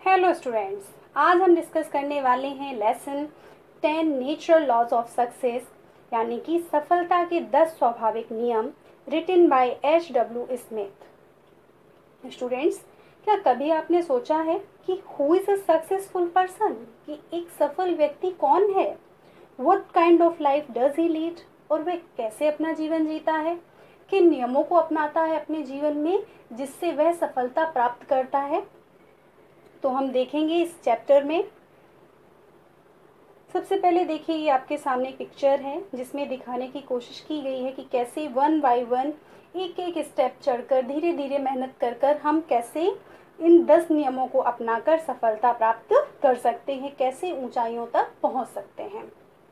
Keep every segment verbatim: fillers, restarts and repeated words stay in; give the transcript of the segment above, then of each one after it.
Hello students, आज हम discuss करने वाले हैं lesson ten natural laws of success, यानी कि सफलता के दस स्वाभाविक नियम, written by H W Smith. Students, क्या कभी आपने सोचा है कि who is a successful person, कि एक सफल व्यक्ति कौन है? What kind of life does he lead, और वह कैसे अपना जीवन जीता है, किन नियमों को अपनाता है अपने जीवन में जिससे वह सफलता प्राप्त करता है? तो हम देखेंगे इस चैप्टर में। सबसे पहले देखिए, ये आपके सामने पिक्चर है जिसमें दिखाने की कोशिश की गई है कि कैसे वन बाय वन, एक एक स्टेप चढ़कर, धीरे धीरे मेहनत कर कर हम कैसे इन दस नियमों को अपनाकर सफलता प्राप्त कर सकते हैं, कैसे ऊंचाइयों तक पहुंच सकते हैं।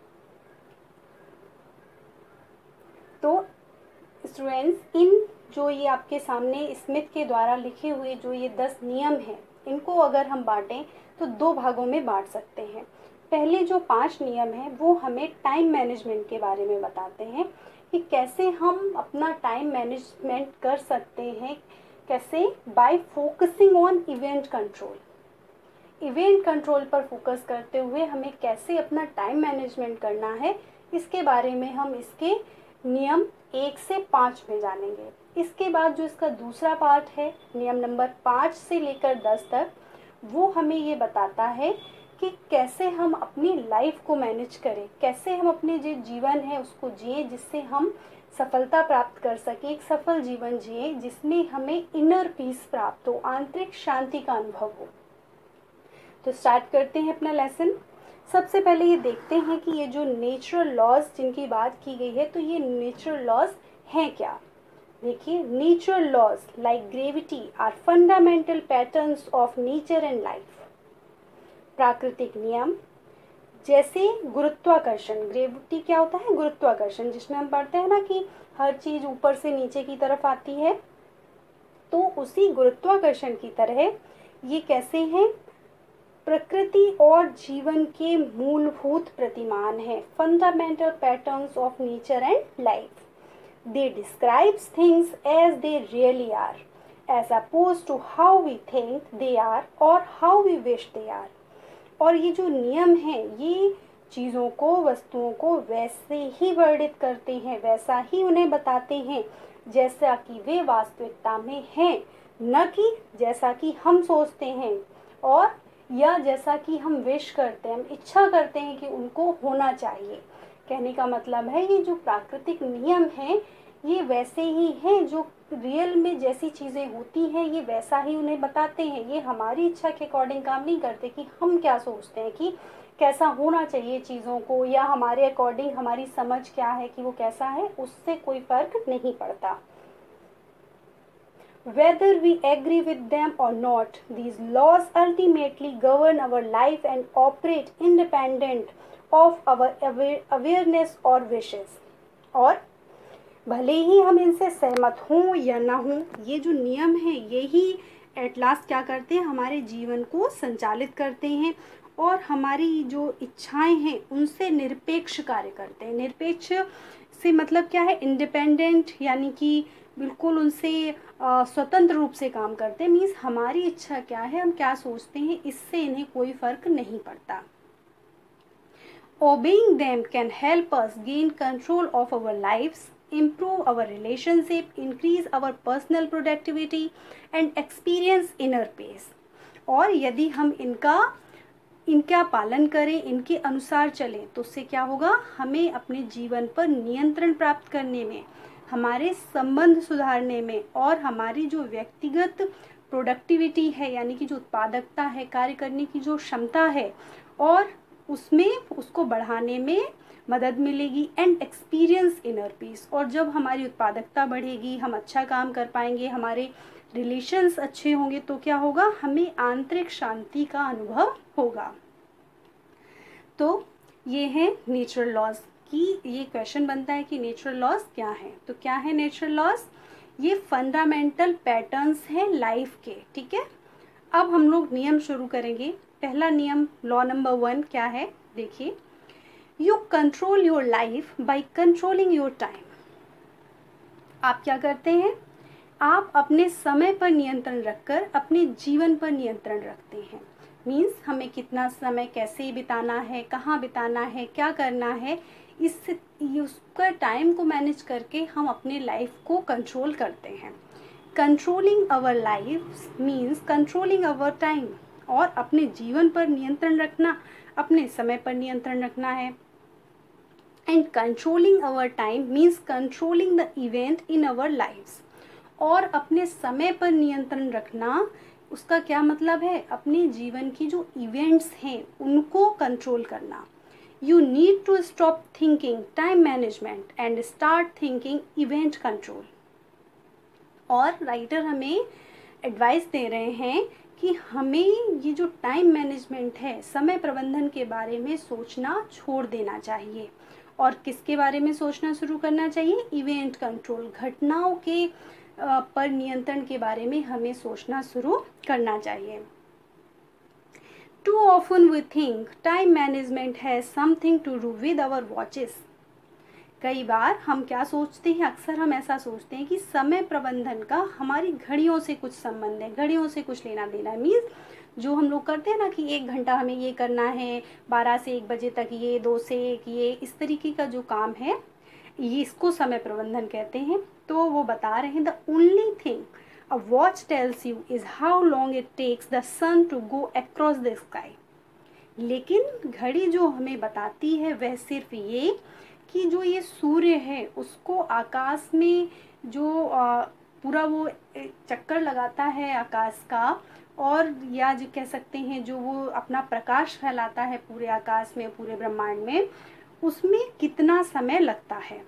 तो स्टूडेंट्स, इन जो ये आपके सामने स्मिथ के द्वारा लिखे हुए जो ये दस नियम हैं, इनको अगर हम बांटें तो दो भागों में बांट सकते हैं। पहले जो पांच नियम हैं वो हमें टाइम मैनेजमेंट के बारे में बताते हैं कि कैसे हम अपना टाइम मैनेजमेंट कर सकते हैं, कैसे by focusing on event control. Event control पर फोकस करते हुए हमें कैसे अपना टाइम मैनेजमेंट करना है, इसके बारे में हम इसके नियम एक से पाँच में जानेंगे। इसके बाद जो इसका दूसरा पार्ट है, नियम नंबर पाँच से लेकर दस तक, वो हमें ये बताता है कि कैसे हम अपनी लाइफ को मैनेज करें, कैसे हम अपने जो जीवन है उसको जिए जिससे हम सफलता प्राप्त कर सकें, एक सफल जीवन जिए जिसमें हमें इनर पीस प्राप्त हो, आंतरिक शांति का अनुभव हो। तो स्टार्ट करते हैं अपना लेसन। सबसे पहले ये देखते हैं कि ये जो नेचुरल लॉज जिनकी बात की गई है, तो ये नेचुरल लॉज हैं क्या। देखिए, natural laws like gravity are fundamental patterns of nature and life. प्राकृतिक नियम जैसे गुरुत्वाकर्षण, ग्रेविटी क्या होता है? गुरुत्वाकर्षण, जिसमें हम पढ़ते हैं ना कि हर चीज ऊपर से नीचे की तरफ आती है, तो उसी गुरुत्वाकर्षण की तरह ये कैसे हैं? प्रकृति और जीवन के मूलभूत प्रतिमान है, fundamental patterns of nature and life. They describes things as they really are, as opposed to how we think they are और how we wish they are. और ये जो नियम हैं, ये चीज़ों को, वस्तुओं को वैसे ही वर्णित करते हैं, वैसा ही उन्हें बताते हैं जैसा कि वे वास्तविकता में हैं, न कि जैसा कि हम सोचते हैं और या जैसा कि हम विश करते हैं, हम इच्छा करते हैं कि उनको होना चाहिए। कहने का मतलब है, ये जो प्राकृतिक नियम हैं ये वैसे ही हैं, जो रियल में जैसी चीज़ें होती हैं ये वैसा ही उन्हें बताते हैं। ये हमारी इच्छा के अकॉर्डिंग काम नहीं करते कि हम क्या सोचते हैं कि कैसा होना चाहिए चीज़ों को, या हमारे अकॉर्डिंग हमारी समझ क्या है कि वो कैसा है, उससे कोई फर्क नहीं पड़ता। Whether we agree with them or not, these laws ultimately govern our life and operate independent of our awareness or wishes. और भले ही हम इनसे सहमत हों या ना हों, ये जो नियम हैं ये ही एट लास्ट क्या करते हैं? हमारे जीवन को संचालित करते हैं और हमारी जो इच्छाएं हैं उनसे निरपेक्ष कार्य करते हैं। निरपेक्ष से मतलब क्या है? इंडिपेंडेंट, यानी कि बिल्कुल उनसे स्वतंत्र रूप से काम करते हैं। मीन्स हमारी इच्छा क्या है, हम क्या सोचते हैं, इससे इन्हें कोई फर्क नहीं पड़ता। Obeying them can help us gain control of our lives, improve our relationship, increase our personal productivity and experience inner peace. और यदि हम इनका इनका पालन करें, इनके अनुसार चलें, तो उससे क्या होगा? हमें अपने जीवन पर नियंत्रण प्राप्त करने में, हमारे संबंध सुधारने में और हमारी जो व्यक्तिगत प्रोडक्टिविटी है, यानी कि जो उत्पादकता है, कार्य करने की जो क्षमता है, और उसमें उसको बढ़ाने में मदद मिलेगी। एंड एक्सपीरियंस इनर पीस, और जब हमारी उत्पादकता बढ़ेगी, हम अच्छा काम कर पाएंगे, हमारे रिलेशंस अच्छे होंगे, तो क्या होगा? हमें आंतरिक शांति का अनुभव होगा। तो ये है नेचुरल लॉज की। ये क्वेश्चन बनता है कि नेचुरल लॉज क्या है? तो क्या है नेचुरल लॉज? ये फंडामेंटल पैटर्न्स हैं लाइफ के। ठीक है, अब हम लोग नियम शुरू करेंगे। पहला नियम, लॉ नंबर वन, क्या है? देखिए, you control your life by controlling your time. आप क्या करते हैं? आप अपने समय पर नियंत्रण रखकर अपने जीवन पर नियंत्रण रखते हैं। मीन्स हमें कितना समय कैसे बिताना है, कहाँ बिताना है, क्या करना है, इस उसका टाइम को मैनेज करके हम अपने लाइफ को कंट्रोल करते हैं। Controlling our life means controlling our time, और अपने जीवन पर नियंत्रण रखना, अपने समय पर नियंत्रण रखना है। And controlling our time means controlling the event in our lives, और अपने समय पर नियंत्रण रखना उसका क्या मतलब है, अपने जीवन की जो इवेंट्स हैं उनको कंट्रोल करना। You need to stop thinking time management and start thinking event control. और राइटर हमें एडवाइस दे रहे हैं कि हमें ये जो टाइम मैनेजमेंट है, समय प्रबंधन के बारे में सोचना छोड़ देना चाहिए। और किसके बारे में सोचना शुरू करना चाहिए, इवेंट कंट्रोल, घटनाओं के पर नियंत्रण के बारे में हमें सोचना शुरू करना चाहिए। Too often we think time management has something to do with our watches. कई बार हम क्या सोचते हैं, अक्सर हम ऐसा सोचते हैं कि समय प्रबंधन का हमारी घड़ियों से कुछ संबंध है, घड़ियों से कुछ लेना देना है। मीन्स जो हम लोग करते हैं ना कि एक घंटा हमें ये करना है, बारह से एक बजे तक ये, दो से एक ये, इस तरीके का जो काम है ये इसको समय प्रबंधन कहते हैं। तो वो बता रहे हैं the only thing a watch tells you is how long it takes the sun to go across the sky. लेकिन घड़ी जो हमें बताती है वह सिर्फ ये कि जो ये सूर्य है उसको आकाश में जो आ, पूरा वो चक्कर लगाता है आकाश का, और या जो कह सकते हैं जो वो अपना प्रकाश फैलाता है पूरे आकाश में, पूरे ब्रह्मांड में, उसमें कितना समय लगता है।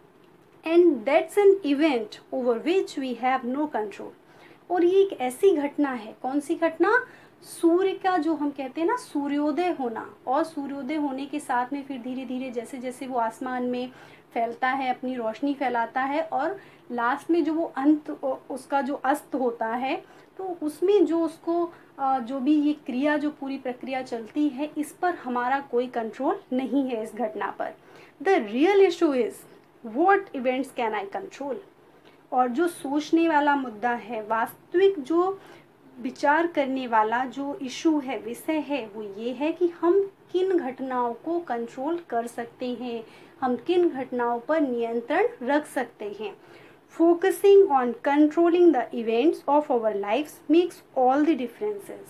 And that's an event over which we have no control. और ये एक ऐसी घटना है, कौन सी घटना, सूर्य का जो हम कहते हैं ना सूर्योदय होना, और सूर्योदय होने के साथ में फिर धीरे धीरे जैसे जैसे वो आसमान में फैलता है, अपनी रोशनी फैलाता है, और लास्ट में जो वो अंत उसका जो अस्त होता है, तो उसमें जो उसको जो भी ये क्रिया, जो पूरी प्रक्रिया चलती है, इस पर हमारा कोई कंट्रोल नहीं है इस घटना पर। The real issue is what events can I control. और जो सोचने वाला मुद्दा है, वास्तविक जो विचार करने वाला जो इशू है, विषय है, वो ये है कि हम किन घटनाओं को कंट्रोल कर सकते हैं, हम किन घटनाओं पर नियंत्रण रख सकते हैं। Focusing on controlling the events of our lives makes all the differences.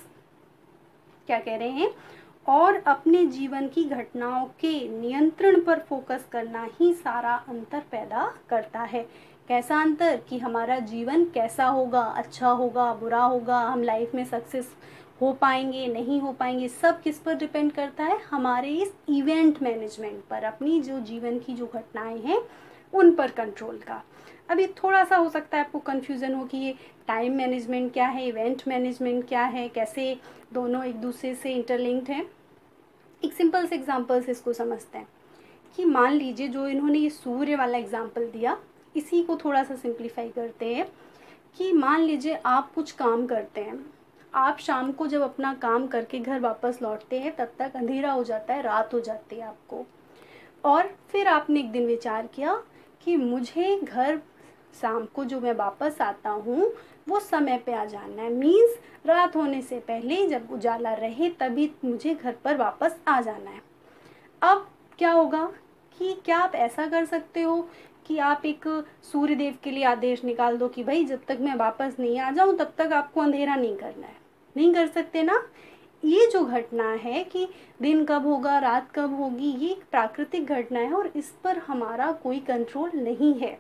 क्या कह रहे हैं, और अपने जीवन की घटनाओं के नियंत्रण पर फोकस करना ही सारा अंतर पैदा करता है। कैसा अंतर, कि हमारा जीवन कैसा होगा, अच्छा होगा, बुरा होगा, हम लाइफ में सक्सेस हो पाएंगे, नहीं हो पाएंगे, सब किस पर डिपेंड करता है, हमारे इस इवेंट मैनेजमेंट पर, अपनी जो जीवन की जो घटनाएं हैं उन पर कंट्रोल का। अभी थोड़ा सा हो सकता है आपको कंफ्यूजन हो कि ये टाइम मैनेजमेंट क्या है, इवेंट मैनेजमेंट क्या है, कैसे दोनों एक दूसरे से इंटरलिंक्ड हैं। एक सिंपल से एग्जाम्पल से इसको समझते हैं कि मान लीजिए जो इन्होंने ये सूर्य वाला एग्जाम्पल दिया, इसी को थोड़ा सा सिंप्लीफाई करते हैं कि मान लीजिए आप कुछ काम करते हैं, आप शाम को जब अपना काम करके घर वापस लौटते हैं तब तक अंधेरा हो जाता है, रात हो जाती है आपको, और फिर आपने एक दिन विचार किया कि मुझे घर शाम को जो मैं वापस आता हूँ वो समय पे आ जाना है। मीन्स रात होने से पहले जब उजाला रहे तभी मुझे घर पर वापस आ जाना है। अब क्या होगा कि क्या आप ऐसा कर सकते हो कि आप एक सूर्य देव के लिए आदेश निकाल दो कि भाई जब तक मैं वापस नहीं आ जाऊं तब तक आपको अंधेरा नहीं करना है? नहीं कर सकते ना। ये जो घटना है कि दिन कब होगा, रात कब होगी, ये एक प्राकृतिक घटना है और इस पर हमारा कोई कंट्रोल नहीं है।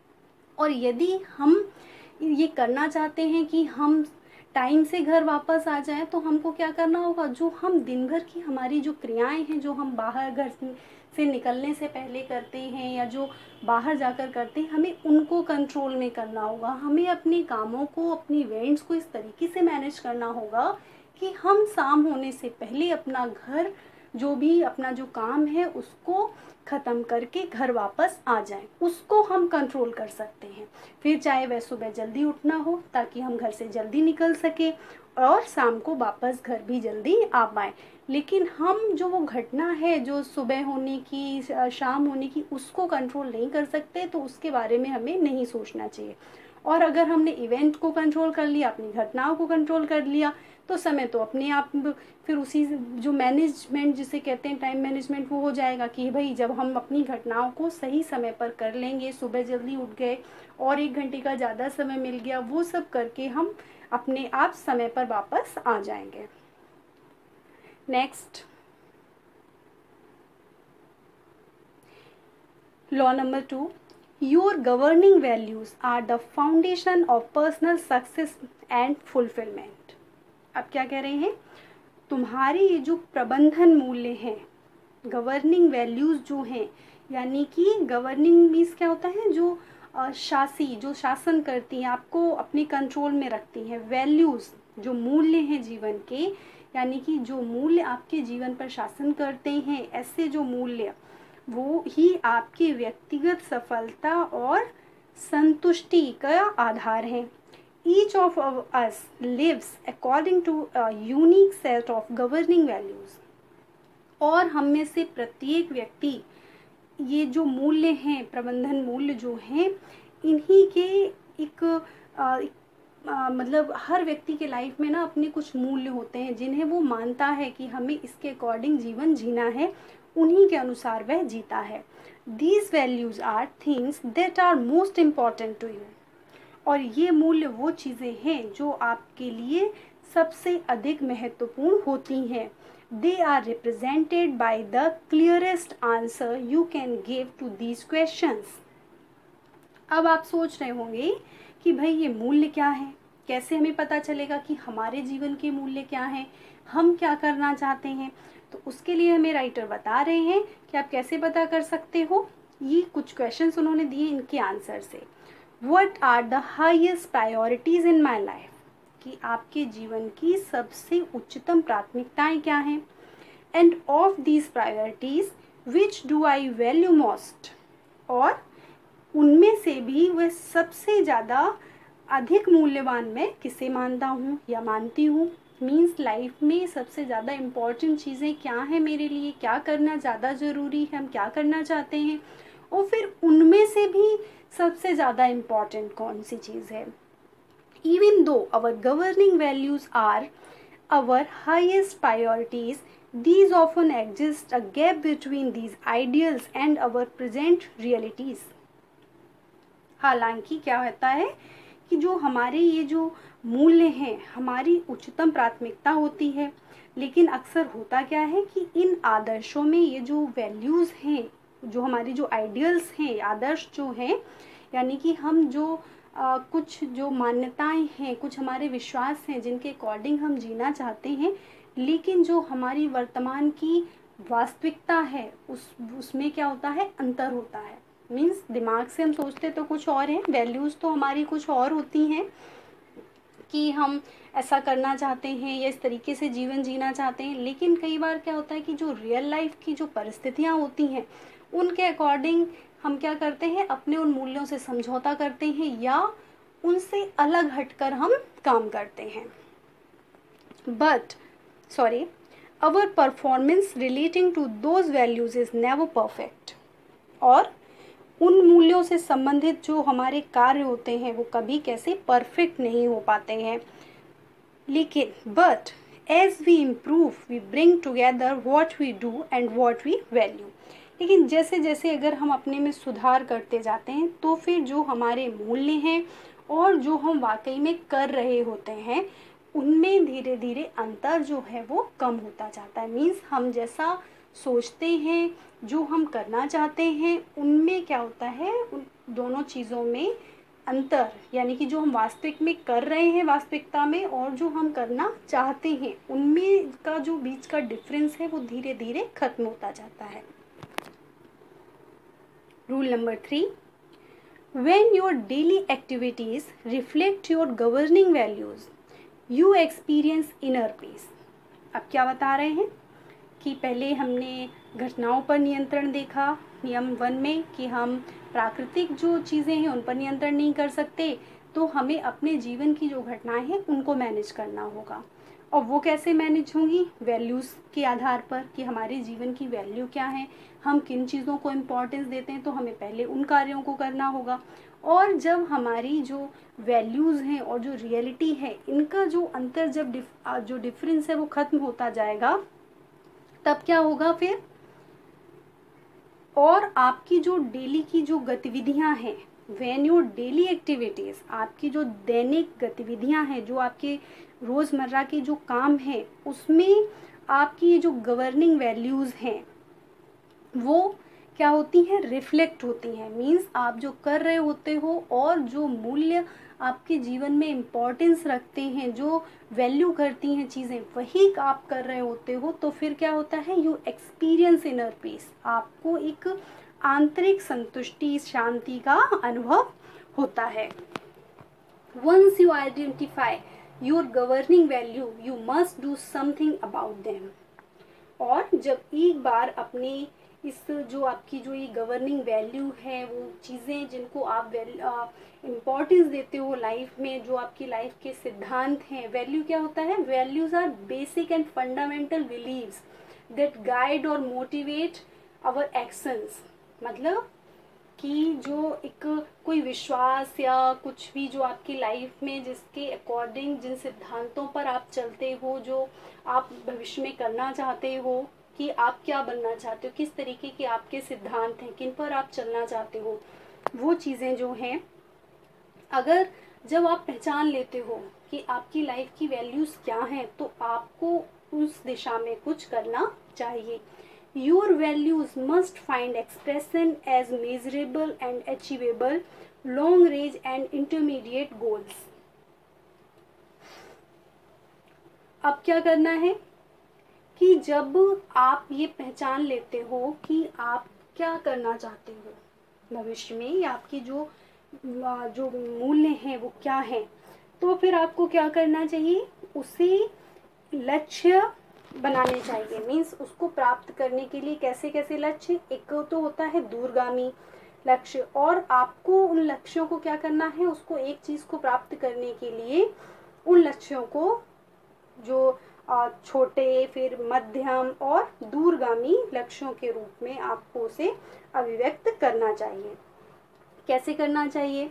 और यदि हम ये करना चाहते हैं कि हम टाइम से घर वापस आ जाएं तो हमको क्या करना होगा, जो हम दिन भर की हमारी जो क्रियाएं हैं, जो हम बाहर घर से निकलने से पहले करते हैं या जो बाहर जाकर करते हैं, हमें उनको कंट्रोल में करना होगा। हमें अपने कामों को, अपनी इवेंट्स को इस तरीके से मैनेज करना होगा कि हम शाम होने से पहले अपना घर, जो भी अपना जो काम है उसको ख़त्म करके घर वापस आ जाएं, उसको हम कंट्रोल कर सकते हैं। फिर चाहे वह सुबह जल्दी उठना हो ताकि हम घर से जल्दी निकल सके और शाम को वापस घर भी जल्दी आ पाए। लेकिन हम जो वो घटना है जो सुबह होने की, शाम होने की, उसको कंट्रोल नहीं कर सकते, तो उसके बारे में हमें नहीं सोचना चाहिए। और अगर हमने इवेंट को कंट्रोल कर लिया, अपनी घटनाओं को कंट्रोल कर लिया, तो समय तो अपने आप फिर उसी जो मैनेजमेंट जिसे कहते हैं टाइम मैनेजमेंट वो हो जाएगा कि भाई जब हम अपनी घटनाओं को सही समय पर कर लेंगे, सुबह जल्दी उठ गए और एक घंटे का ज़्यादा समय मिल गया, वो सब करके हम अपने आप समय पर वापस आ जाएंगे। Next, law number two, your governing values are the foundation of personal success and fulfilment. अब क्या कह रहे हैं, तुम्हारे ये जो प्रबंधन मूल्य हैं, गवर्निंग वैल्यूज जो हैं, यानी कि गवर्निंग मीन्स क्या होता है, जो शासी जो शासन करती हैं, आपको अपने कंट्रोल में रखती हैं। वैल्यूज जो मूल्य हैं जीवन के, यानी कि जो मूल्य आपके जीवन पर शासन करते हैं, ऐसे जो मूल्य वो ही आपकी व्यक्तिगत सफलता और संतुष्टि का आधार हैं। Each of us lives according to a unique set of governing values। और हम में से प्रत्येक व्यक्ति ये जो मूल्य हैं, प्रबंधन मूल्य जो हैं, इन्हीं के एक आ, आ, मतलब हर व्यक्ति के लाइफ में ना अपने कुछ मूल्य होते हैं जिन्हें वो मानता है कि हमें इसके अकॉर्डिंग जीवन जीना है, उन्हीं के अनुसार वह जीता है। These values are things that are most important to you। और ये मूल्य वो चीज़ें हैं जो आपके लिए सबसे अधिक महत्वपूर्ण होती हैं। They are represented by the clearest answer you can give to these questions। अब आप सोच रहे होंगे कि भाई ये मूल्य क्या है, कैसे हमें पता चलेगा कि हमारे जीवन के मूल्य क्या हैं, हम क्या करना चाहते हैं। तो उसके लिए हमें राइटर बता रहे हैं कि आप कैसे पता कर सकते हो। ये कुछ क्वेश्चंस उन्होंने दिए, इनके आंसर से। What are the highest priorities in my life? कि आपके जीवन की सबसे उच्चतम प्राथमिकताएं क्या हैं। And of these priorities, which do I value most? और उनमें से भी वह सबसे ज़्यादा अधिक मूल्यवान मैं किसे मानता हूँ या मानती हूँ। मीन्स लाइफ में सबसे ज़्यादा इम्पॉर्टेंट चीज़ें क्या हैं मेरे लिए, क्या करना ज़्यादा ज़रूरी है, हम क्या करना चाहते हैं, और फिर उनमें से भी सबसे ज़्यादा इम्पॉर्टेंट कौन सी चीज़ है। Even though our governing values are our highest priorities, these often exist a gap between these ideals and our present realities। हालांकि क्या होता है कि जो हमारे ये जो मूल्य हैं, हमारी उच्चतम प्राथमिकता होती है, लेकिन अक्सर होता क्या है कि इन आदर्शों में ये जो वैल्यूज़ हैं, जो हमारी जो आइडियल्स हैं, आदर्श जो हैं, यानी कि हम जो आ, कुछ जो मान्यताएं हैं, कुछ हमारे विश्वास हैं जिनके अकॉर्डिंग हम जीना चाहते हैं, लेकिन जो हमारी वर्तमान की वास्तविकता है उस उसमें क्या होता है, अंतर होता है। मीन्स दिमाग से हम सोचते तो कुछ और हैं, वैल्यूज़ तो हमारी कुछ और होती हैं कि हम ऐसा करना चाहते हैं या इस तरीके से जीवन जीना चाहते हैं, लेकिन कई बार क्या होता है कि जो रियल लाइफ की जो परिस्थितियाँ होती हैं उनके अकॉर्डिंग हम क्या करते हैं, अपने उन मूल्यों से समझौता करते हैं या उनसे अलग हटकर हम काम करते हैं। But sorry our performance relating to those values is never perfect. और उन मूल्यों से संबंधित जो हमारे कार्य होते हैं वो कभी कैसे परफेक्ट नहीं हो पाते हैं, लेकिन but as we improve we bring together what we do and what we value. लेकिन जैसे जैसे अगर हम अपने में सुधार करते जाते हैं तो फिर जो हमारे मूल्य हैं और जो हम वाकई में कर रहे होते हैं उनमें धीरे धीरे अंतर जो है वो कम होता जाता है। मीन्स हम जैसा सोचते हैं, जो हम करना चाहते हैं, उनमें क्या होता है, उन दोनों चीज़ों में अंतर, यानी कि जो हम वास्तविक में कर रहे हैं वास्तविकता में और जो हम करना चाहते हैं उनमें का जो बीच का डिफरेंस है वो धीरे धीरे खत्म होता जाता है। Rule number three, when your daily activities reflect your governing values you experience inner peace। अब क्या बता रहे हैं कि पहले हमने घटनाओं पर नियंत्रण देखा नियम वन में कि हम प्राकृतिक जो चीज़ें हैं उन पर नियंत्रण नहीं कर सकते, तो हमें अपने जीवन की जो घटनाएं हैं उनको मैनेज करना होगा। और वो कैसे मैनेज होंगी, वैल्यूज़ के आधार पर कि हमारे जीवन की वैल्यू क्या है, हम किन चीज़ों को इम्पोर्टेंस देते हैं, तो हमें पहले उन कार्यों को करना होगा। और जब हमारी जो वैल्यूज़ हैं और जो रियलिटी है, इनका जो अंतर, जब डिफ, जो डिफरेंस है वो ख़त्म होता जाएगा, तब क्या होगा फिर, और आपकी जो डेली की जो गतिविधियां हैं, व्हेन योर डेली एक्टिविटीज, आपकी जो दैनिक गतिविधियां हैं, जो आपके रोज़मर्रा के जो काम हैं, उसमें आपकी जो गवर्निंग वैल्यूज़ हैं वो क्या होती हैं, रिफ्लेक्ट होती हैं। मीन्स आप जो कर रहे होते हो और जो मूल्य आपके जीवन में इम्पोर्टेंस रखते हैं, जो वैल्यू करती हैं चीज़ें, वही आप कर रहे होते हो, तो फिर क्या होता है, यू एक्सपीरियंस इनर पीस, आपको एक आंतरिक संतुष्टि, शांति का अनुभव होता है। Once you identify your governing value, you must do something about them. और जब एक बार अपने इस जो आपकी जो ये गवर्निंग वैल्यू है, वो चीज़ें जिनको आप इम्पोर्टेंस देते हो लाइफ में, जो आपकी लाइफ के सिद्धांत हैं, वैल्यू क्या होता है, values are basic and fundamental believes that guide और मोटिवेट आवर एक्शंस। मतलब कि जो एक कोई विश्वास या कुछ भी जो आपकी लाइफ में, जिसके अकॉर्डिंग, जिन सिद्धांतों पर आप चलते हो, जो आप भविष्य में करना चाहते हो, कि आप क्या बनना चाहते हो, किस तरीके के आपके सिद्धांत हैं, किन पर आप चलना चाहते हो, वो चीज़ें जो हैं, अगर जब आप पहचान लेते हो कि आपकी लाइफ की वैल्यूज़ क्या हैं, तो आपको उस दिशा में कुछ करना चाहिए। Your values must find expression as measurable and achievable long range and intermediate goals. अब क्या करना है कि जब आप ये पहचान लेते हो कि आप क्या करना चाहते हो भविष्य में, या आपकी जो जो मूल्य हैं वो क्या हैं, तो फिर आपको क्या करना चाहिए, उसे लक्ष्य बनाने चाहिए। मीन्स उसको प्राप्त करने के लिए कैसे कैसे लक्ष्य, एक तो होता है दूरगामी लक्ष्य, और आपको उन लक्ष्यों को क्या करना है, उसको एक चीज़ को प्राप्त करने के लिए उन लक्ष्यों को जो छोटे, फिर मध्यम और दूरगामी लक्ष्यों के रूप में आपको उसे अभिव्यक्त करना चाहिए। कैसे करना चाहिए,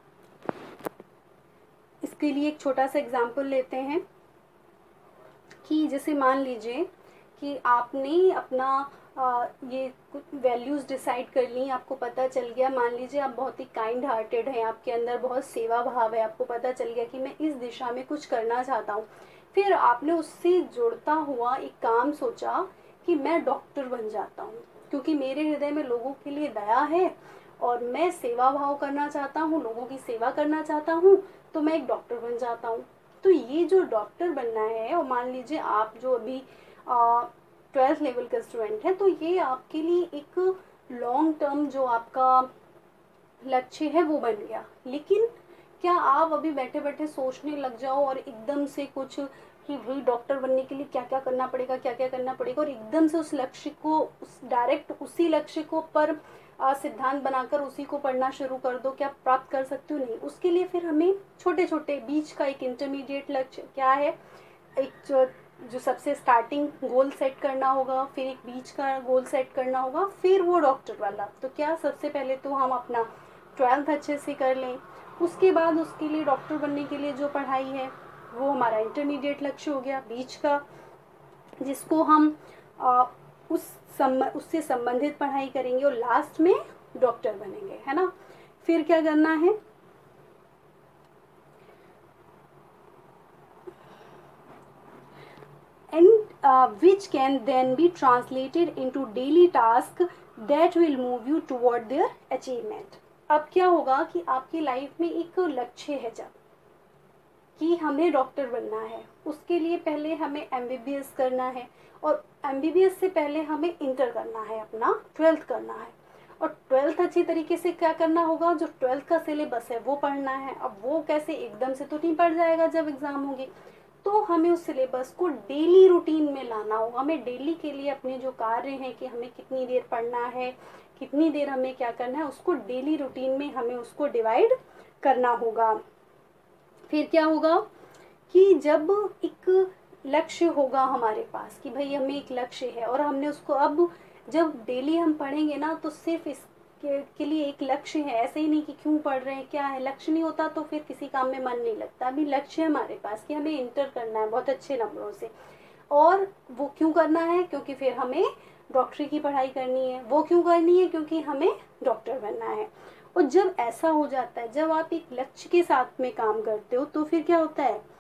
इसके लिए एक छोटा सा एग्जाम्पल लेते हैं कि जैसे मान लीजिए कि आपने अपना आ, ये कुछ वैल्यूज़ डिसाइड कर ली, आपको पता चल गया, मान लीजिए आप बहुत ही काइंड हार्टेड हैं, आपके अंदर बहुत सेवा भाव है, आपको पता चल गया कि मैं इस दिशा में कुछ करना चाहता हूँ। फिर आपने उससे जुड़ता हुआ एक काम सोचा कि मैं डॉक्टर बन जाता हूँ, क्योंकि मेरे हृदय में लोगों के लिए दया है और मैं सेवा भाव करना चाहता हूँ, लोगों की सेवा करना चाहता हूँ, तो मैं एक डॉक्टर बन जाता हूँ। तो ये जो डॉक्टर बनना है, और मान लीजिए आप जो अभी ट्वेल्थ लेवल का स्टूडेंट है, तो ये आपके लिए एक लॉन्ग टर्म जो आपका लक्ष्य है वो बन गया। लेकिन क्या आप अभी बैठे बैठे सोचने लग जाओ और एकदम से कुछ कि भाई डॉक्टर बनने के लिए क्या क्या करना पड़ेगा, क्या क्या करना पड़ेगा, और एकदम से उस लक्ष्य को, उस डायरेक्ट उसी लक्ष्य को पर आ, सिद्धांत बनाकर उसी को पढ़ना शुरू कर दो, क्या प्राप्त कर सकते हो? नहीं। उसके लिए फिर हमें छोटे छोटे बीच का एक इंटरमीडिएट लक्ष्य क्या है, एक जो, जो सबसे स्टार्टिंग गोल सेट करना होगा, फिर एक बीच का गोल सेट करना होगा, फिर वो डॉक्टर वाला। तो क्या सबसे पहले तो हम अपना ट्वेल्थ अच्छे से कर लें, उसके बाद उसके लिए डॉक्टर बनने के लिए जो पढ़ाई है वो हमारा इंटरमीडिएट लक्ष्य हो गया, बीच का, जिसको हम आ, उस सम, उससे संबंधित पढ़ाई करेंगे, और लास्ट में डॉक्टर बनेंगे, है ना। फिर क्या करना है, and uh, which can then be translated into daily task that will move you toward their achievement. अब क्या होगा कि आपकी लाइफ में एक लक्ष्य है, जब कि हमें डॉक्टर बनना है, उसके लिए पहले हमें एमबीबीएस करना है, और एमबीबीएस से पहले हमें इंटर करना है, अपना ट्वेल्थ करना है, और ट्वेल्थ अच्छी तरीके से क्या करना होगा, जो ट्वेल्थ का सिलेबस है वो पढ़ना है। अब वो कैसे, एकदम से तो नहीं पढ़ जाएगा जब एग्ज़ाम होंगे, तो हमें उस सिलेबस को डेली रूटीन में लाना होगा। हमें डेली के लिए अपने जो कार्य हैं कि हमें कितनी देर पढ़ना है, कितनी देर हमें क्या करना है, उसको डेली रूटीन में हमें उसको डिवाइड करना होगा। फिर क्या होगा कि जब एक लक्ष्य होगा हमारे पास कि भाई हमें एक लक्ष्य है, और हमने उसको अब जब डेली हम पढ़ेंगे ना, तो सिर्फ इस के, के लिए एक लक्ष्य है, ऐसे ही नहीं कि क्यों पढ़ रहे हैं, क्या है, लक्ष्य नहीं होता तो फिर किसी काम में मन नहीं लगता। अभी लक्ष्य है हमारे पास कि हमें इंटर करना है बहुत अच्छे नंबरों से, और वो क्यों करना है, क्योंकि फिर हमें डॉक्टरी की पढ़ाई करनी है। वो क्यों करनी है, क्योंकि हमें डॉक्टर बनना है। और जब ऐसा हो जाता है, जब आप एक लक्ष्य के साथ में काम करते हो, तो फिर क्या होता है,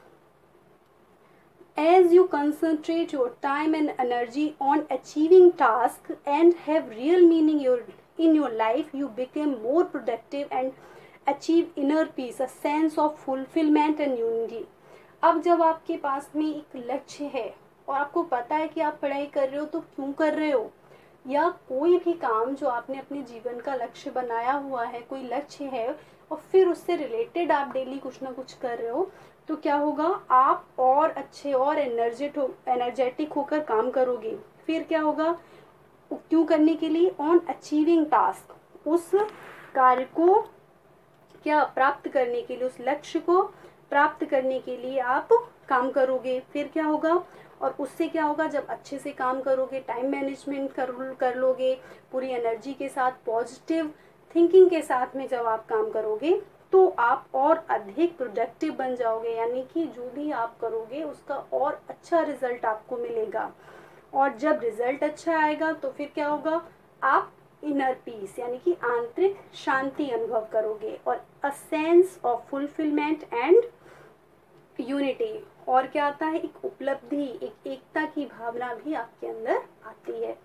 as you concentrate your time and energy on achieving tasks and have real meaning your, in your life, you become more productive and achieve inner peace, a sense of fulfillment and unity. अब जब आपके पास में एक लक्ष्य है और आपको पता है कि आप पढ़ाई कर रहे हो तो क्यों कर रहे हो, या कोई भी काम जो आपने अपने जीवन का लक्ष्य बनाया हुआ है, कोई लक्ष्य है और फिर उससे रिलेटेड आप डेली कुछ ना कुछ कर रहे हो, तो क्या होगा, आप और अच्छे और एनर्जेट हो एनर्जेटिक होकर काम करोगे। फिर क्या होगा, क्यों करने के लिए, ऑन अचीविंग टास्क, उस कार्य को क्या प्राप्त करने के लिए, उस लक्ष्य को प्राप्त करने के लिए आप काम करोगे। फिर क्या होगा, और उससे क्या होगा, जब अच्छे से काम करोगे, टाइम मैनेजमेंट कर कर लोगे, पूरी एनर्जी के साथ, पॉजिटिव थिंकिंग के साथ में जब आप काम करोगे, तो आप और अधिक प्रोडक्टिव बन जाओगे, यानी कि जो भी आप करोगे उसका और अच्छा रिजल्ट आपको मिलेगा। और जब रिजल्ट अच्छा आएगा तो फिर क्या होगा, आप इनर पीस यानी कि आंतरिक शांति अनुभव करोगे, और a sense of fulfilment and unity, और क्या आता है, एक उपलब्धि, एक एकता की भावना भी आपके अंदर आती है।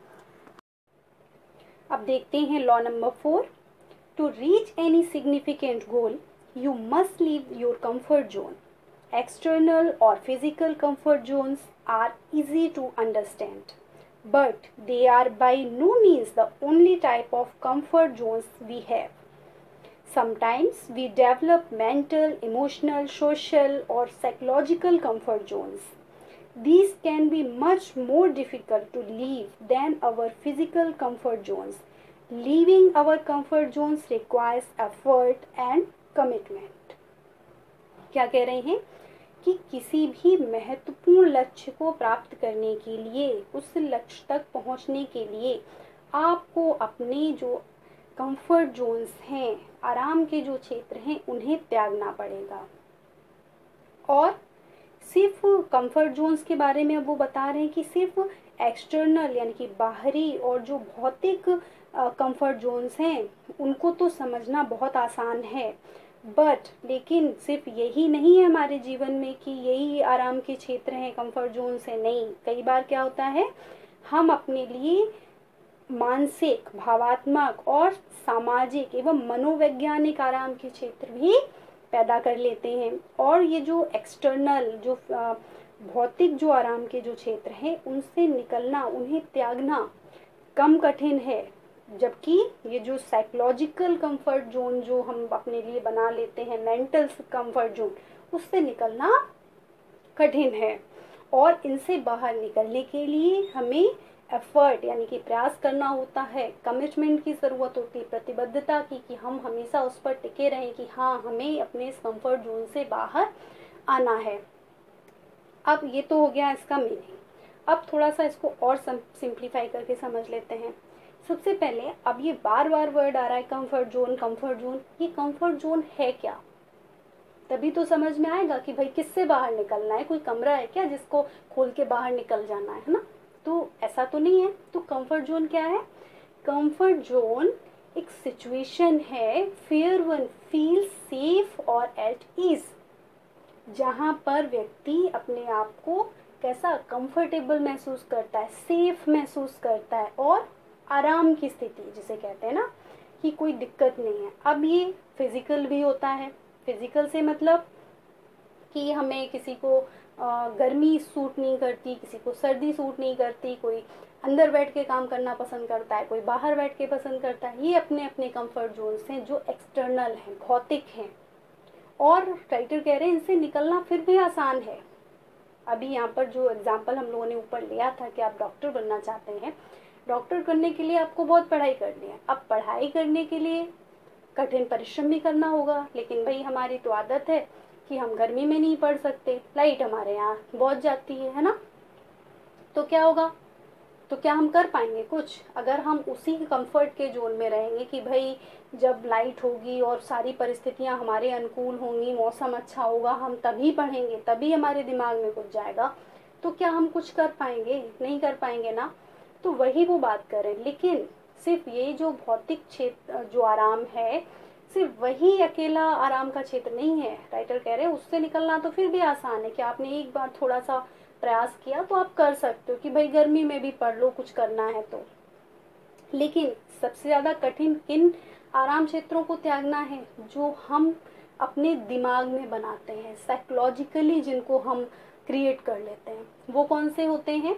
अब देखते हैं law number four. To reach any significant goal you must leave your comfort zone. External or physical comfort zones are easy to understand, but they are by no means the only type of comfort zones we have. Sometimes we develop mental, emotional, social, or psychological comfort zones. These can be much more difficult to leave than our physical comfort zones. Leaving our comfort zones requires effort and commitment. क्या कह रहे हैं कि किसी भी महत्वपूर्ण लक्ष्य को प्राप्त करने के लिए, उस लक्ष्य तक पहुंचने के लिए आपको अपने जो कंफर्ट जोन्स हैं, आराम के जो क्षेत्र हैं, उन्हें त्यागना पड़ेगा। और सिर्फ कंफर्ट जोन्स के बारे में अब वो बता रहे हैं कि सिर्फ एक्सटर्नल यानी कि बाहरी और जो भौतिक कंफर्ट जोन्स हैं उनको तो समझना बहुत आसान है, बट लेकिन सिर्फ यही नहीं है हमारे जीवन में कि यही आराम के क्षेत्र हैं, कंफर्ट जोन से नहीं। कई बार क्या होता है, हम अपने लिए मानसिक, भावात्मक और सामाजिक एवं मनोवैज्ञानिक आराम के क्षेत्र भी पैदा कर लेते हैं। और ये जो एक्सटर्नल, जो भौतिक जो आराम के जो क्षेत्र हैं, उनसे निकलना, उन्हें त्यागना कम कठिन है, जबकि ये जो साइकोलॉजिकल कंफर्ट जोन जो हम अपने लिए बना लेते हैं, मेंटल कंफर्ट जोन, उससे निकलना कठिन है। और इनसे बाहर निकलने के लिए हमें एफर्ट यानी कि प्रयास करना होता है, कमिटमेंट की ज़रूरत होती है, प्रतिबद्धता की, कि हम हमेशा उस पर टिके रहें कि हाँ, हमें अपने इस कंफर्ट जोन से बाहर आना है। अब ये तो हो गया इसका मीनिंग। अब थोड़ा सा इसको और सिंप्लीफाई करके समझ लेते हैं। सबसे पहले, अब ये बार बार वर्ड आ रहा है कंफर्ट जोन, कंफर्ट जोन, ये कंफर्ट जोन है क्या, तभी तो समझ में आएगा कि भाई किससे बाहर निकलना है, कोई कमरा है क्या जिसको खोल के बाहर निकल जाना है ना, तो ऐसा तो नहीं है। तो कंफर्ट जोन क्या है, कंफर्ट जोन एक सिचुएशन है फेयर वन फील सेफ और एट ईज, जहाँ पर व्यक्ति अपने आप को कैसा कंफर्टेबल महसूस करता है, सेफ महसूस करता है, और आराम की स्थिति जिसे कहते हैं ना, कि कोई दिक्कत नहीं है। अब ये फिजिकल भी होता है। फिजिकल से मतलब कि हमें किसी को आ, गर्मी सूट नहीं करती, किसी को सर्दी सूट नहीं करती, कोई अंदर बैठ के काम करना पसंद करता है, कोई बाहर बैठ के पसंद करता है। ये अपने अपने कंफर्ट जोन्स हैं जो एक्सटर्नल हैं, भौतिक हैं, और राइटर कह रहे हैं इनसे निकलना फिर भी आसान है। अभी यहाँ पर जो एग्जाम्पल हम लोगों ने ऊपर लिया था कि आप डॉक्टर बनना चाहते हैं, डॉक्टर करने के लिए आपको बहुत पढ़ाई करनी है। अब पढ़ाई करने के लिए कठिन परिश्रम भी करना होगा, लेकिन भाई हमारी तो आदत है कि हम गर्मी में नहीं पढ़ सकते, लाइट हमारे यहाँ बहुत जाती है है ना, तो क्या होगा, तो क्या हम कर पाएंगे कुछ? अगर हम उसी कंफर्ट के जोन में रहेंगे कि भाई जब लाइट होगी और सारी परिस्थितियां हमारे अनुकूल होंगी, मौसम अच्छा होगा, हम तभी पढ़ेंगे, तभी हमारे दिमाग में कुछ जाएगा, तो क्या हम कुछ कर पाएंगे? नहीं कर पाएंगे ना। तो वही वो बात करें। लेकिन सिर्फ ये जो भौतिक क्षेत्र जो आराम है, सिर्फ वही अकेला आराम का क्षेत्र नहीं है। राइटर कह रहे हैं उससे निकलना तो फिर भी आसान है कि आपने एक बार थोड़ा सा प्रयास किया तो आप कर सकते हो कि भाई गर्मी में भी पढ़ लो, कुछ करना है तो। लेकिन सबसे ज़्यादा कठिन किन आराम क्षेत्रों को त्यागना है? जो हम अपने दिमाग में बनाते हैं, साइकोलॉजिकली जिनको हम क्रिएट कर लेते हैं। वो कौन से होते हैं?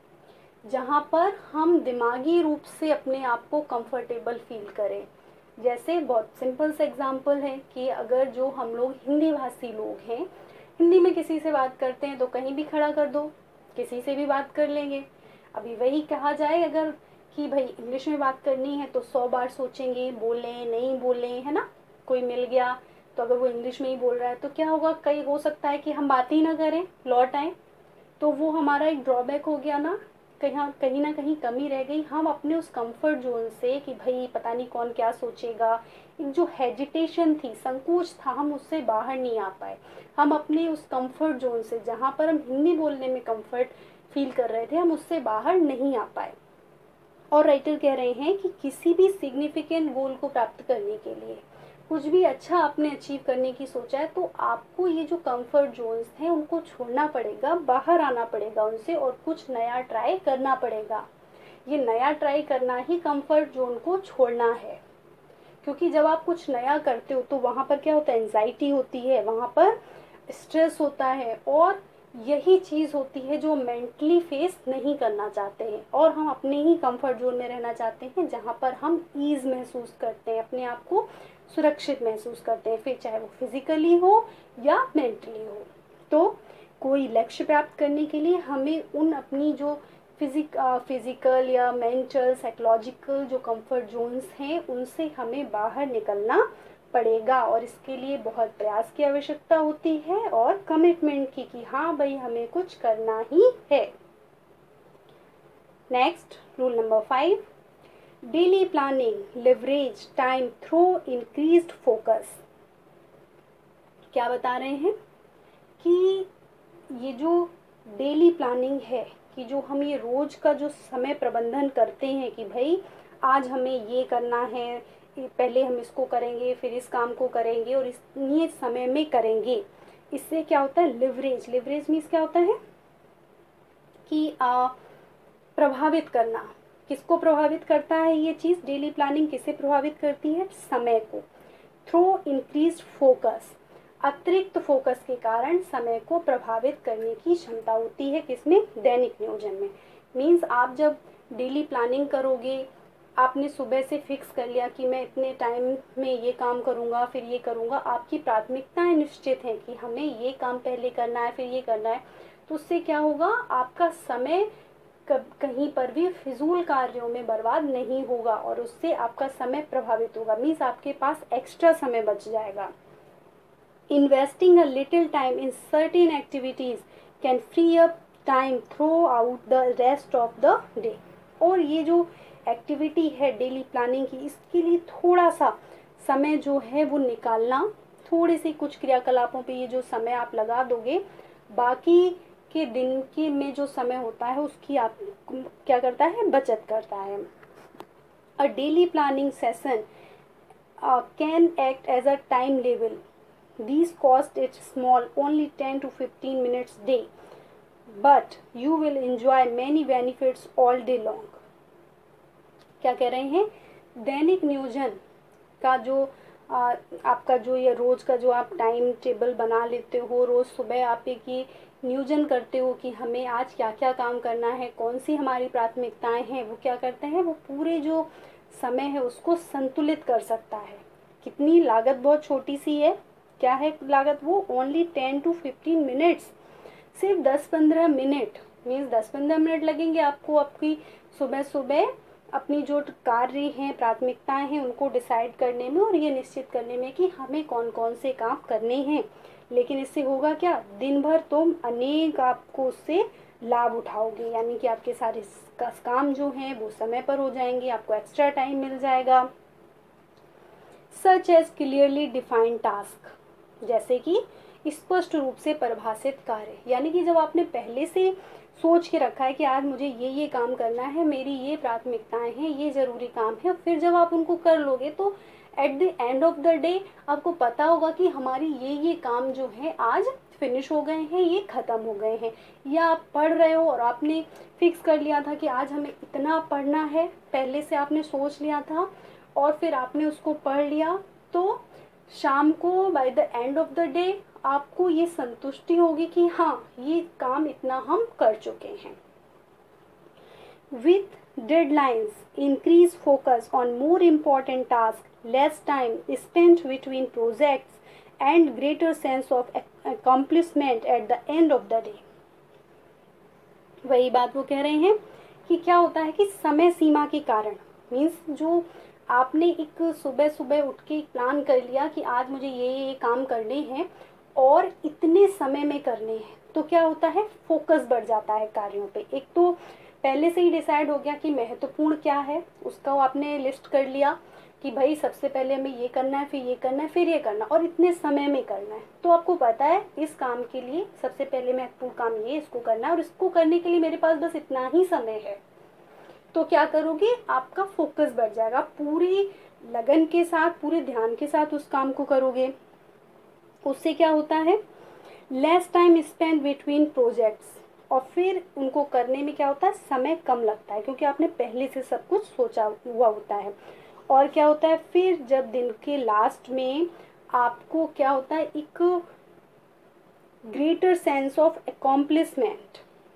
जहाँ पर हम दिमागी रूप से अपने आप को कंफर्टेबल फील करें। जैसे बहुत सिंपल सा एग्जांपल है कि अगर जो हम लोग हिंदी भाषी लोग हैं, हिंदी में किसी से बात करते हैं तो कहीं भी खड़ा कर दो, किसी से भी बात कर लेंगे। अभी वही कहा जाए अगर कि भाई इंग्लिश में बात करनी है तो सौ बार सोचेंगे, बोलें नहीं बोलें, है ना। कोई मिल गया तो अगर वो इंग्लिश में ही बोल रहा है तो क्या होगा, कई हो सकता है कि हम बात ही ना करें, लौट आए। तो वो हमारा एक ड्रॉबैक हो गया ना, कहीं कहीं ना कहीं कमी रह गई। हम अपने उस कंफर्ट जोन से कि भाई पता नहीं कौन क्या सोचेगा, एक जो हेजिटेशन थी, संकोच था, हम उससे बाहर नहीं आ पाए। हम अपने उस कंफर्ट जोन से, जहाँ पर हम हिंदी बोलने में कंफर्ट फील कर रहे थे, हम उससे बाहर नहीं आ पाए। और राइटर कह रहे हैं कि किसी भी सिग्निफिकेंट गोल को प्राप्त करने के लिए, कुछ भी अच्छा आपने अचीव करने की सोचा है, तो आपको ये जो कंफर्ट जोन्स हैं उनको छोड़ना पड़ेगा, बाहर आना पड़ेगा उनसे और कुछ नया ट्राई करना पड़ेगा। ये नया ट्राई करना ही कंफर्ट जोन को छोड़ना है। क्योंकि जब आप कुछ नया करते हो तो वहाँ पर क्या होता है, एंजाइटी होती है, वहाँ पर स्ट्रेस होता है, और यही चीज़ होती है जो मेंटली फेस नहीं करना चाहते हैं। और हम अपने ही कंफर्ट जोन में रहना चाहते हैं जहाँ पर हम ईज महसूस करते हैं, अपने आप को सुरक्षित महसूस करते हैं, फिर चाहे वो फिजिकली हो या मेंटली हो। तो कोई लक्ष्य प्राप्त करने के लिए हमें उन अपनी जो फिजिक फिजिकल या मेंटल साइकोलॉजिकल जो कंफर्ट जोन्स हैं उनसे हमें बाहर निकलना पड़ेगा। और इसके लिए बहुत प्रयास की आवश्यकता होती है और कमिटमेंट की कि हाँ भाई हमें कुछ करना ही है। Next rule number five, daily planning leverage time through increased focus. क्या बता रहे हैं कि ये जो डेली प्लानिंग है, कि जो हम ये रोज का जो समय प्रबंधन करते हैं कि भाई आज हमें ये करना है, पहले हम इसको करेंगे, फिर इस काम को करेंगे और इस नियत समय में करेंगे। इससे क्या होता है, लिवरेज। लिवरेज मीन्स क्या होता है कि आ, प्रभावित करना। किसको प्रभावित करता है ये चीज़? डेली प्लानिंग किसे प्रभावित करती है? समय को। थ्रू इंक्रीज्ड फोकस, अतिरिक्त फोकस के कारण समय को प्रभावित करने की क्षमता होती है। किसमें? दैनिक नियोजन में। मीन्स आप जब डेली प्लानिंग करोगे, आपने सुबह से फिक्स कर लिया कि मैं इतने टाइम में ये काम करूँगा, फिर ये करूँगा, आपकी प्राथमिकताएं निश्चित हैं कि हमें ये काम पहले करना है, फिर ये करना है, तो उससे क्या होगा, आपका समय कहीं पर भी फिजूल कार्यों में बर्बाद नहीं होगा और उससे आपका समय प्रभावित होगा। मीन्स आपके पास एक्स्ट्रा समय बच जाएगा। Investing a little time in certain activities can free up time throughout the rest of the day। और ये जो एक्टिविटी है डेली प्लानिंग की, इसके लिए थोड़ा सा समय जो है वो निकालना, थोड़े से कुछ क्रियाकलापों पे ये जो समय आप लगा दोगे, बाकी के दिन के में जो समय होता है उसकी आप क्या करता है, बचत करता है। A daily planning session can act as a time level. These cost it small, only ten to fifteen minutes day, but you will enjoy many benefits all day long। क्या कह रहे हैं, दैनिक नियोजन का जो आ, आपका जो ये रोज का जो आप टाइम टेबल बना लेते हो, रोज सुबह आप एक ये नियोजन करते हो कि हमें आज क्या क्या काम करना है, कौन सी हमारी प्राथमिकताएं हैं, वो क्या करते हैं, वो पूरे जो समय है उसको संतुलित कर सकता है। कितनी लागत बहुत छोटी सी है, क्या है लागत वो, only ten to fifteen minutes, सिर्फ दस पंद्रह मिनट। मीन्स दस पंद्रह मिनट लगेंगे आपको आपकी सुबह सुबह अपनी जो कार्य हैं, प्राथमिकताएं हैं, उनको डिसाइड करने में और ये निश्चित करने में कि हमें कौन कौन से काम करने हैं। लेकिन इससे होगा क्या, दिन भर तुम अनेक आपको उससे लाभ उठाओगे, यानी कि आपके सारे काम जो हैं वो समय पर हो जाएंगे, आपको एक्स्ट्रा टाइम मिल जाएगा। Such as clearly defined task, जैसे कि स्पष्ट रूप से परिभाषित कार्य, यानी कि जब आपने पहले से सोच के रखा है कि आज मुझे ये ये काम करना है, मेरी ये प्राथमिकताएं हैं, ये ज़रूरी काम है, फिर जब आप उनको कर लोगे तो at the end of the day आपको पता होगा कि हमारी ये ये काम जो है आज फिनिश हो गए हैं, ये ख़त्म हो गए हैं। या आप पढ़ रहे हो और आपने फिक्स कर लिया था कि आज हमें इतना पढ़ना है, पहले से आपने सोच लिया था और फिर आपने उसको पढ़ लिया, तो शाम को by the end of the day आपको ये संतुष्टि होगी कि हाँ ये काम इतना हम कर चुके हैं। With deadlines increase focus on more important task, less time spent between projects and greater sense of accomplishment at the end of the day. वही बात वो कह रहे हैं कि क्या होता है कि समय सीमा के कारण, मीन्स जो आपने एक सुबह सुबह उठ के प्लान कर लिया कि आज मुझे ये ये काम करने हैं और इतने समय में करने हैं, तो क्या होता है फोकस बढ़ जाता है कार्यों पे। एक तो पहले से ही डिसाइड हो गया कि महत्वपूर्ण क्या है, उसका आपने लिस्ट कर लिया कि भाई सबसे पहले हमें ये करना है, फिर ये करना है, फिर ये करना और इतने समय में करना है। तो आपको पता है इस काम के लिए सबसे पहले महत्वपूर्ण काम ये, इसको करना है और इसको करने के लिए मेरे पास बस इतना ही समय है। तो क्या करोगे, आपका फोकस बढ़ जाएगा, पूरी लगन के साथ, पूरे ध्यान के साथ उस काम को करोगे। उससे क्या होता है, less time spend between projects, और फिर उनको करने में क्या होता है, समय कम लगता है क्योंकि आपने पहले से सब कुछ सोचा हुआ होता है। और क्या होता है, फिर जब दिन के लास्ट में आपको क्या होता है, एक ग्रेटर सेंस ऑफ अकॉम्प्लिशमेंट,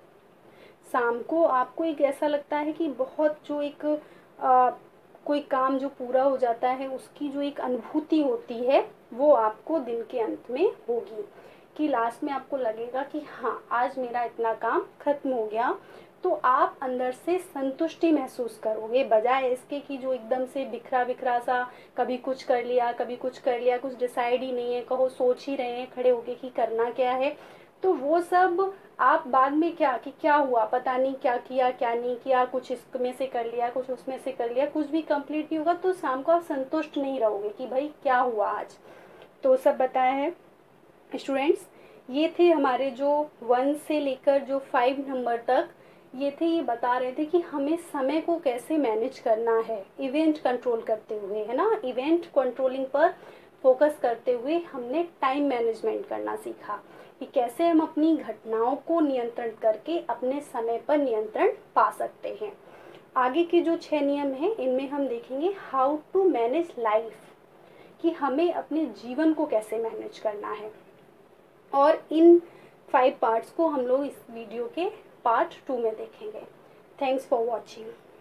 शाम को आपको एक ऐसा लगता है कि बहुत जो एक आ, कोई काम जो पूरा हो जाता है उसकी जो एक अनुभूति होती है वो आपको दिन के अंत में होगी, कि लास्ट में आपको लगेगा कि हाँ आज मेरा इतना काम खत्म हो गया। तो आप अंदर से संतुष्टि महसूस करोगे, बजाय इसके कि जो एकदम से बिखरा बिखरा सा, कभी कुछ कर लिया कभी कुछ कर लिया, कुछ डिसाइड ही नहीं है, कहो सोच ही रहे हैं खड़े होके कि करना क्या है। तो वो सब आप बाद में क्या कि क्या हुआ पता नहीं, क्या किया क्या नहीं किया, कुछ इसमें से कर लिया कुछ उसमें से कर लिया, कुछ भी कंप्लीट नहीं होगा, तो शाम को आप संतुष्ट नहीं रहोगे कि भाई क्या हुआ आज। तो सब बताया है स्टूडेंट्स। ये थे हमारे जो वन से लेकर जो फाइव नंबर तक ये थे, ये बता रहे थे कि हमें समय को कैसे मैनेज करना है इवेंट कंट्रोल करते हुए, है ना। इवेंट कंट्रोलिंग पर फोकस करते हुए हमने टाइम मैनेजमेंट करना सीखा कि कैसे हम अपनी घटनाओं को नियंत्रण करके अपने समय पर नियंत्रण पा सकते हैं। आगे के जो छह नियम हैं इनमें हम देखेंगे हाउ टू मैनेज लाइफ, कि हमें अपने जीवन को कैसे मैनेज करना है। और इन फाइव पार्ट्स को हम लोग इस वीडियो के पार्ट टू में देखेंगे। Thanks for watching.